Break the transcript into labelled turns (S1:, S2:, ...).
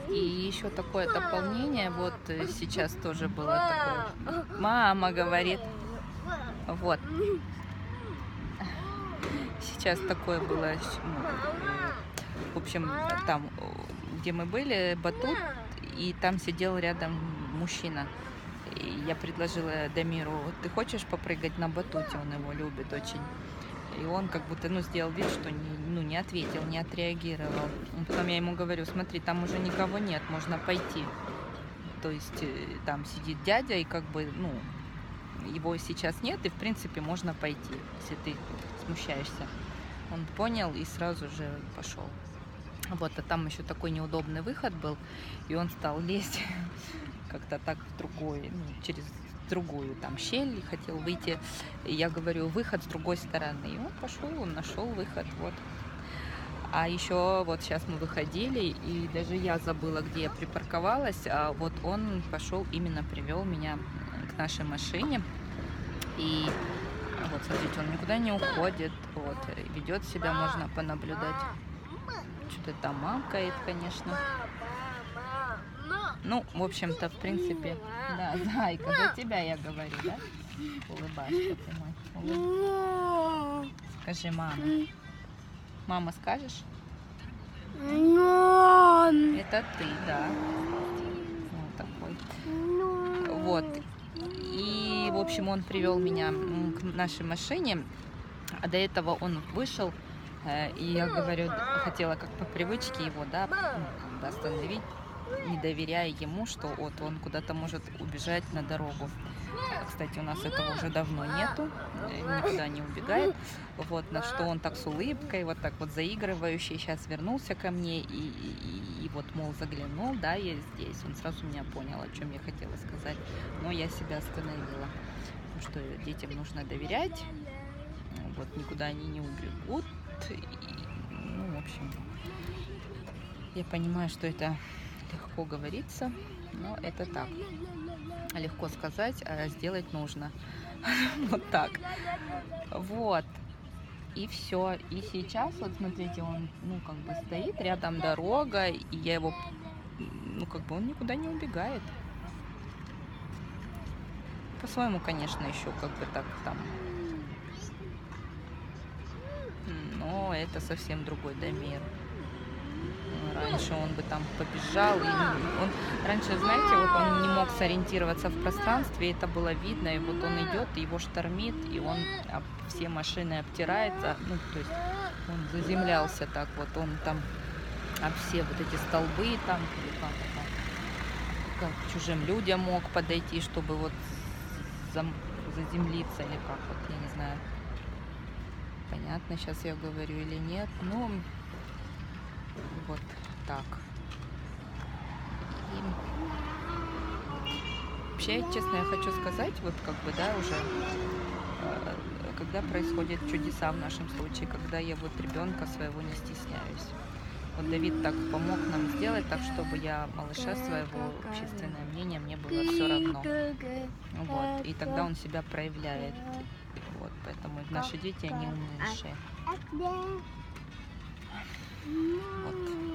S1: И еще такое дополнение, вот сейчас тоже было такое. Мама говорит, вот. Сейчас такое было, в общем, там, где мы были, батут, и там сидел рядом мужчина. И я предложила Дамиру: ты хочешь попрыгать на батуте, он его любит очень. И он как будто, сделал вид, что не ответил, не отреагировал. Потом я ему говорю: смотри, там уже никого нет, можно пойти. То есть там сидит дядя, и как бы, его сейчас нет, и в принципе можно пойти, если ты смущаешься. Он понял и сразу же пошел. Вот, а там еще такой неудобный выход был, и он стал лезть как-то так в другой, через другую там щель, хотел выйти. И я говорю: выход с другой стороны. И он пошел, он нашел выход, вот. А еще вот сейчас мы выходили, и даже я забыла, где я припарковалась, а вот он пошел, именно привел меня к нашей машине. И вот, смотрите, он никуда не уходит, вот, ведет себя, можно понаблюдать. Что-то там мамкает, конечно. В общем-то, в принципе, да, зайка, за тебя я говорю, да? Улыбашка ты мой. Скажи, мама. Мама, скажешь? Это ты, да. Вот такой. Вот. И, в общем, он привел меня к нашей машине, а до этого он вышел, и я говорю, хотела как по привычке его, да, остановить, не доверяя ему, что вот он куда-то может убежать на дорогу. Кстати, у нас этого уже давно нету, никуда не убегает. Вот, на что он так с улыбкой, вот так вот заигрывающий, сейчас вернулся ко мне и вот, мол, заглянул, да, я здесь. Он сразу меня понял, о чем я хотела сказать, но я себя остановила, потому что детям нужно доверять, вот, никуда они не убегут. И, в общем, я понимаю, что это легко говорится, но это так. Легко сказать, а сделать нужно. Вот так. Вот. И все. И сейчас, вот смотрите, он, как бы стоит, рядом дорога, и я его, как бы он никуда не убегает. По-своему, конечно, еще как бы так там. Но это совсем другой Дамир. Раньше он бы там побежал, и он раньше, знаете, вот он не мог сориентироваться в пространстве, это было видно, и вот он идет, его штормит, и он все машины обтирается, то есть он заземлялся так вот, он там все вот эти столбы там, как к чужим людям мог подойти, чтобы вот заземлиться, или как, вот я не знаю, понятно сейчас я говорю или нет, вот так. И вообще, честно, я хочу сказать, вот как бы, да, уже, когда происходят чудеса в нашем случае, когда я вот ребенка своего не стесняюсь. Вот Давид так помог нам сделать так, чтобы я малыша своего, общественное мнение, мне было все равно. Вот. И тогда он себя проявляет. Вот. Поэтому наши дети, они умнейшие. Вот.